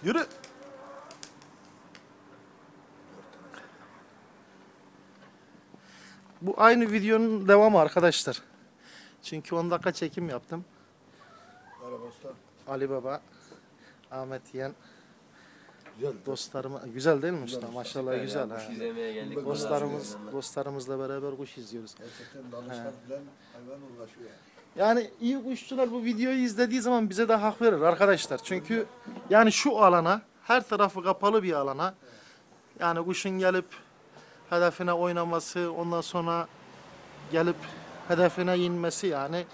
Yürü. Bu aynı videonun devamı arkadaşlar. Çünkü 10 dakika çekim yaptım. Merhaba usta. Ali Baba, Ahmet Yeğen, Güzel. dostlarım güzel değil mi Güzel usta? usta. Maşallah Süper güzel ya, ha. kuş izlemeye geldik. Dostlarımızla beraber kuş izliyoruz. Gerçekten danışmak bilen hayvan uğraşıyor yani. Yani iyi kuşçular bu videoyu izlediği zaman bize de hak verir arkadaşlar. Çünkü yani şu alana, her tarafı kapalı bir alana, yani kuşun gelip hedefine oynaması, ondan sonra gelip hedefine inmesi, yani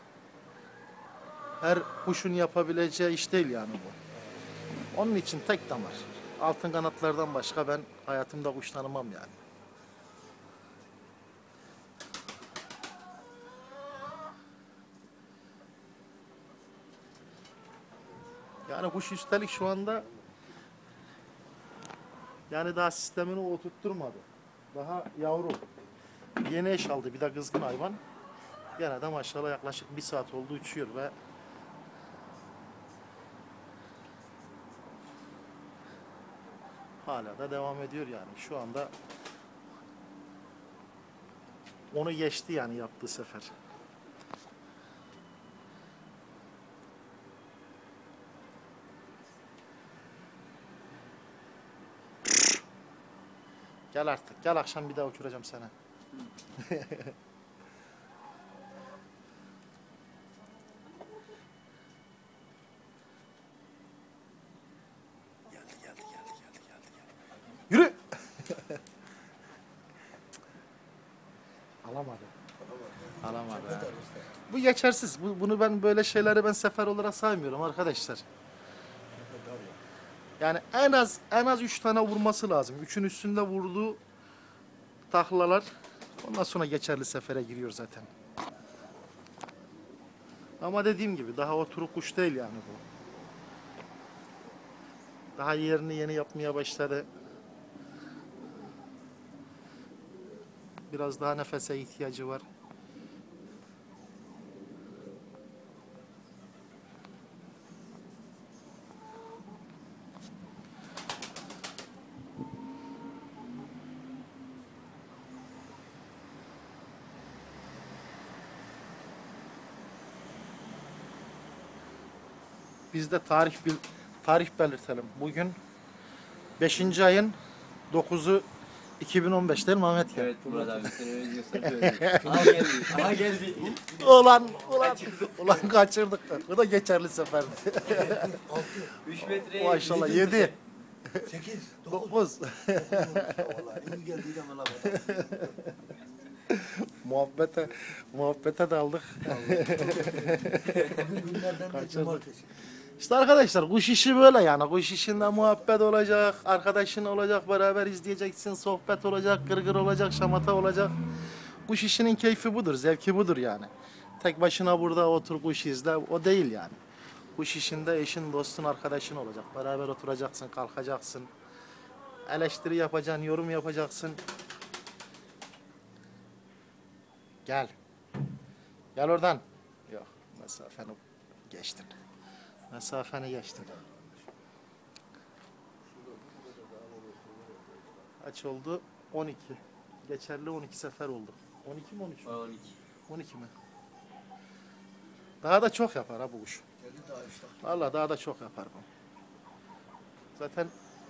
her kuşun yapabileceği iş değil yani bu. Onun için tek damar. Altın kanatlardan başka ben hayatımda kuş tanımam yani. Yani kuş üstelik şu anda yani daha sistemini oturtturmadı. Daha yavru. Yeni eş aldı, bir de kızgın hayvan. Gene de maşallah yaklaşık 1 saat oldu uçuyor ve hala da devam ediyor yani. Şu anda onu geçti yani yaptığı sefer. Gel artık. Gel, akşam bir daha uçuracağım seni. Geldi. Yürü. Alamadı. Bu geçersiz. Bunu ben böyle şeyleri ben sefer olarak saymıyorum arkadaşlar. Yani en az 3 tane vurması lazım. 3'ün üstünde vurduğu taklalar ondan sonra geçerli sefere giriyor zaten. Ama dediğim gibi daha oturuk kuş değil yani bu. Daha yerini yeni yapmaya başladı. Biraz daha nefese ihtiyacı var. Biz de tarih belirtelim. Bugün 5. ayın 9'u 2015 değil mi Ahmet ya? Evet Murat abi seni özlüyorsan söyle. Aha geldi. Ulan kaçırdık da. Bu da geçerli seferdi. 3 metreye. Maşallah 7. 8, 9. Vallahi iyi geldi ama lan Muhabbete daldık. Günlerden de cumartesi. İşte arkadaşlar kuş işi böyle yani. Kuş işinde muhabbet olacak, arkadaşın olacak, beraber izleyeceksin, sohbet olacak, gırgır olacak, şamata olacak. Kuş işinin keyfi budur, zevki budur yani. Tek başına burada otur kuş izle, o değil yani. Kuş işinde eşin, dostun, arkadaşın olacak. Beraber oturacaksın, kalkacaksın. Eleştiri yapacaksın, yorum yapacaksın. Gel. Gel oradan. Yok, mesafeni geçtin. Mesafeni geçtin. Kaç oldu? 12. Geçerli 12 sefer oldu. 12 mi 13 mü? 12. 12 mi? Daha da çok yapar ha bu kuş. Geldi daha işte. Vallahi daha da çok yapar bu. Zaten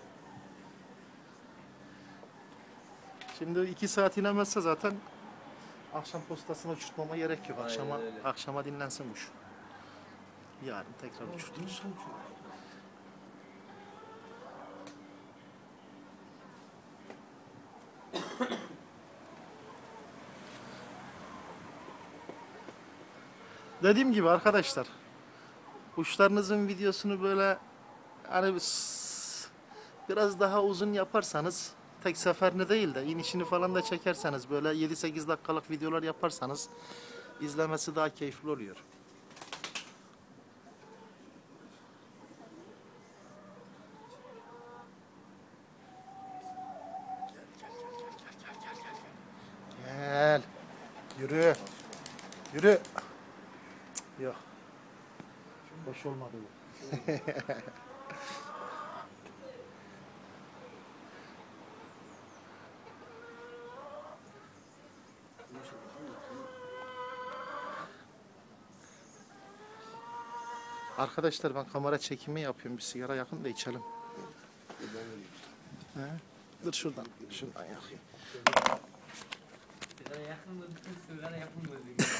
şimdi 2 saat inemezse zaten akşam postasına uçurtmama gerek yok. Aynen öyle. Akşama dinlensin kuş. Yarın tekrar uçurturuz. Dediğim gibi arkadaşlar, kuşlarınızın videosunu böyle hani biraz daha uzun yaparsanız, tek seferinde değil de inişini falan da çekerseniz, böyle 7-8 dakikalık videolar yaparsanız izlemesi daha keyifli oluyor. Gel. Yürü. Yürü. Yok. Hoş olmadı bu. Arkadaşlar ben kamera çekimi yapıyorum. Bir sigara yakın da içelim. He? Dur şuradan yakayım. Sigara yakın mı? Sigara yakın mı?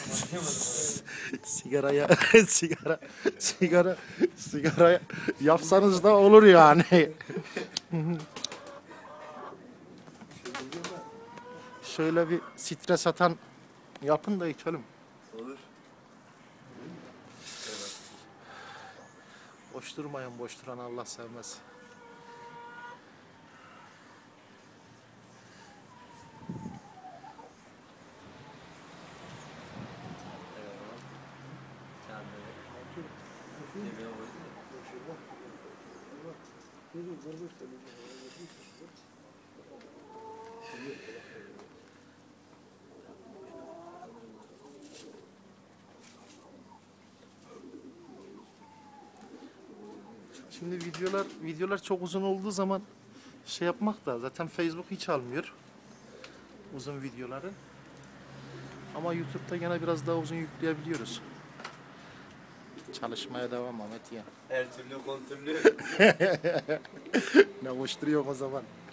Sigara yapsanız da olur yani. Şöyle bir stres atan yapın da içelim. Olur. Boş durmayın, boş duran Allah sevmez. Şimdi videolar çok uzun olduğu zaman şey yapmak da zaten Facebook hiç almıyor uzun videoları. Ama YouTube'da gene biraz daha uzun yükleyebiliyoruz. Çalışmaya devam Ahmet ya. Her türlü kontrollü. Ne koşturuyor o zaman.